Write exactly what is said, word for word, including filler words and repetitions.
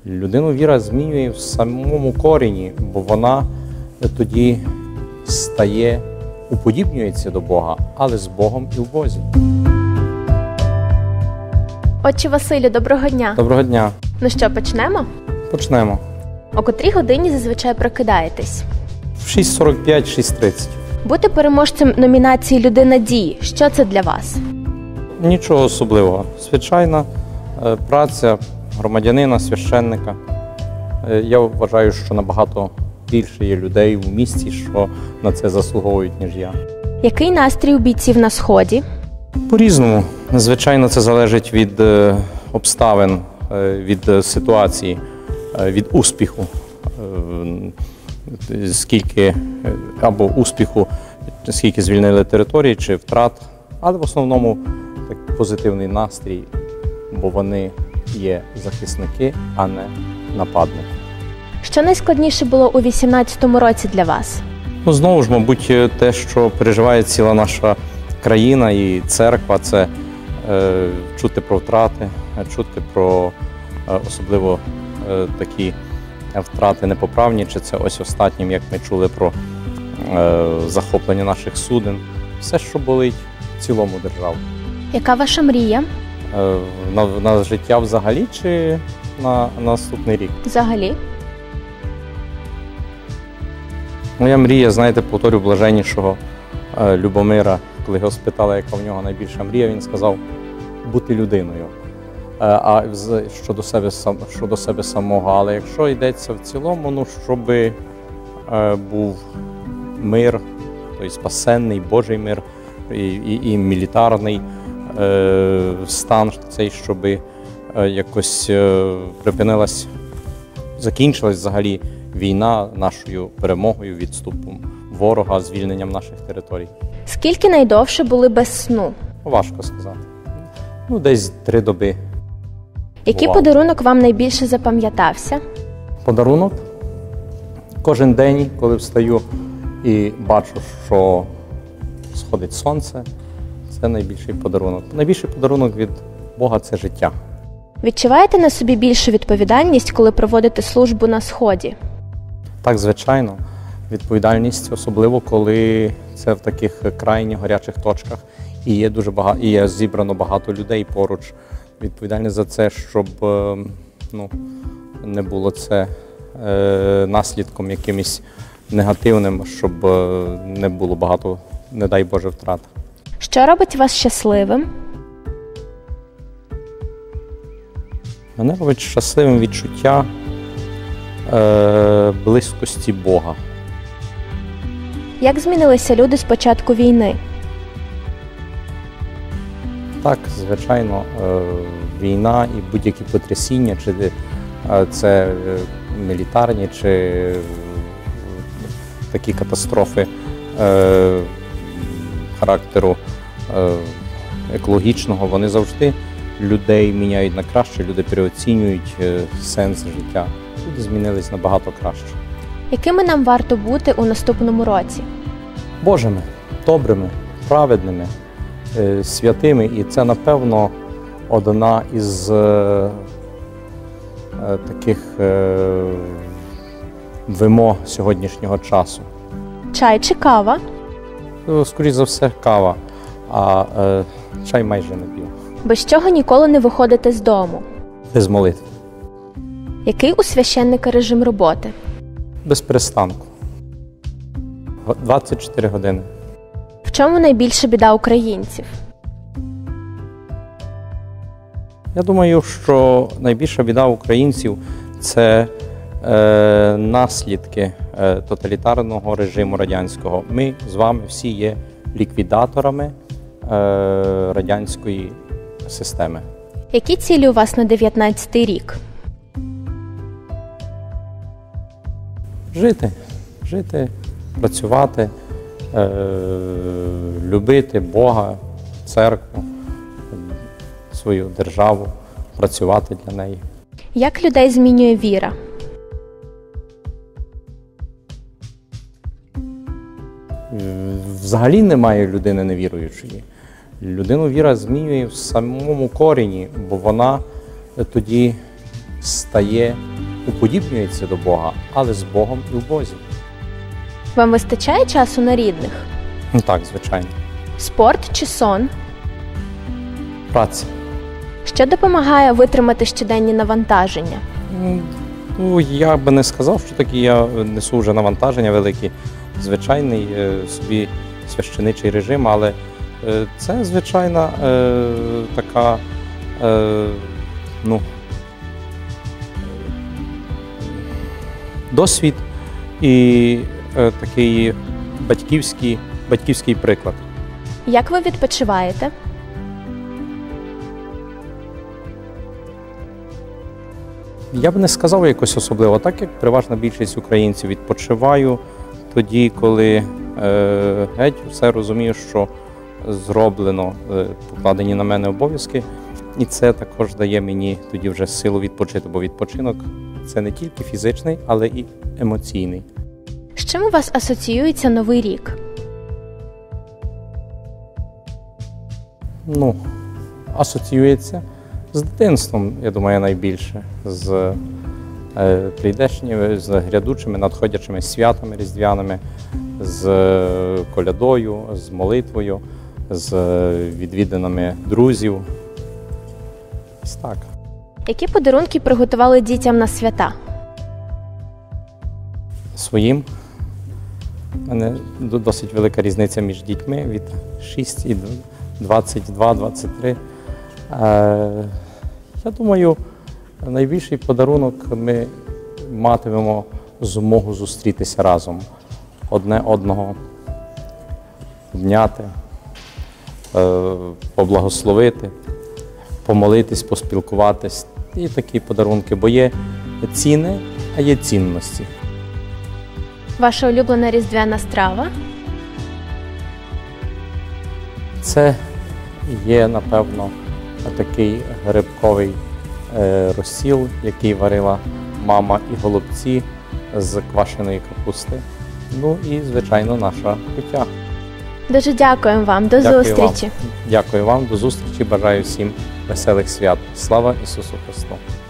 Людину віра змінює в самому корені, бо вона тоді стає, уподібнюється до Бога, але з Богом і в Бозі. Отче Василю, доброго дня. Доброго дня. Ну що, почнемо? Почнемо. О котрій годині зазвичай прокидаєтесь? В шість сорок п'ять - шість тридцять. Бути переможцем номінації «Людина дії» – що це для вас? Нічого особливого. Звичайна е, праця громадянина, священника. Е, я вважаю, що набагато більше є людей в місті, що на це заслуговують, ніж я. Який настрій у бійців на Сході? По-різному. Звичайно, це залежить від е, обставин, е, від е, ситуації, е, від успіху. Е, скільки е, або успіху, скільки звільнили території, чи втрат. Але в основному так, позитивний настрій, бо вони є захисники, а не нападники. Що найскладніше було у вісімнадцятому році для вас? Ну, знову ж, мабуть, те, що переживає ціла наша країна і церква, це е, чути про втрати, чути про е, особливо е, такі втрати непоправні, чи це ось останнім, як ми чули про е, захоплення наших суден. Все, що болить в цілому державу. Яка ваша мрія? Е, на, на життя взагалі чи на, на наступний рік? Взагалі. Моя мрія, знаєте, повторю блаженнішого е, Любомира, коли його спитали, яка в нього найбільша мрія, він сказав бути людиною. Е, а щодо себе, щодо себе самого, але якщо йдеться в цілому, ну, щоб е, був мир, тобто спасенний, Божий мир і, і, і мілітарний е, стан, цей, щоб е, якось е, припинилась, закінчилась взагалі війна нашою перемогою, відступом ворога, звільненням наших територій. Скільки найдовше були без сну? Важко сказати. Ну, десь три доби. Який Бувало. подарунок вам найбільше запам'ятався? Подарунок? Кожен день, коли встаю і бачу, що сходить сонце, це найбільший подарунок. Найбільший подарунок від Бога – це життя. Відчуваєте на собі більшу відповідальність, коли проводите службу на Сході? Так, звичайно. Відповідальність, особливо коли це в таких крайніх гарячих точках і є дуже багато, і є зібрано багато людей поруч. Відповідальність за це, щоб ну, не було це е, наслідком якимось негативним, щоб не було багато, не дай Боже, втрат. Що робить вас щасливим? Мене робить щасливим відчуття е, близькості Бога. Як змінилися люди з початку війни? Так, звичайно, е, війна і будь-які потрясіння, чи е, це мілітарні, чи е, такі катастрофи е, характеру е, екологічного, вони завжди людей міняють на краще, люди переоцінюють е, сенс життя. Люди змінились набагато краще. Якими нам варто бути у наступному році? Божими, добрими, праведними, е, святими. І це, напевно, одна із е, е, таких е, вимог сьогоднішнього часу. Чай чи кава? Скоріше за все, кава, а е, чай майже не п'ю. Без чого ніколи не виходите з дому? Без молитви. Який у священника режим роботи? Без перестанку. двадцять чотири години. В чому найбільша біда українців? Я думаю, що найбільша біда українців – це е, наслідки е, тоталітарного режиму радянського. Ми з вами всі є ліквідаторами е, радянської системи. Які цілі у вас на дев'ятнадцятий рік? Жити, жити, працювати, е, любити Бога, церкву, свою державу, працювати для неї. Як людей змінює віра? Взагалі немає людини невіруючої. Людину віра змінює в самому корені, бо вона тоді стає, уподібнюється до Бога, але з Богом і в Бозі. Вам вистачає часу на рідних? Ну так, звичайно. Спорт чи сон? Праця. Що допомагає витримати щоденні навантаження? Ну, я би не сказав, що такі я несу вже навантаження великі. Звичайний е, собі священичий режим, але е, це звичайна е, така, е, ну, досвід і е, такий батьківський, батьківський приклад. Як ви відпочиваєте? Я б не сказав якось особливо, так як переважна більшість українців відпочиваю тоді, коли е, геть все розумію, що зроблено, е, покладені на мене обов'язки, і це також дає мені тоді вже силу відпочити, бо відпочинок – це не тільки фізичний, але і емоційний. З чим у вас асоціюється Новий рік? Ну, асоціюється з дитинством, я думаю, найбільше, з е, прийдешніми, з грядучими, надходячими святами різдвяними, з е, колядою, з молитвою, з е, відвідинами друзів. Ось так. Які подарунки приготували дітям на свята? Своїм. У мене досить велика різниця між дітьми від шість і двадцять два - двадцять три. Я думаю, найбільший подарунок ми матимемо змогу зустрітися разом, одне одного обняти, поблагословити, помолитись, поспілкуватись. І такі подарунки, бо є ціни, а є цінності. Ваша улюблена різдвяна страва? Це є, напевно, такий грибковий е, розсіл, який варила мама, і голубці з квашеної капусти. Ну і, звичайно, наша кутя. Дуже дякуємо вам. До Дякую зустрічі. Вам. Дякую вам. До зустрічі. Бажаю всім веселих свят. Слава Ісусу Христу!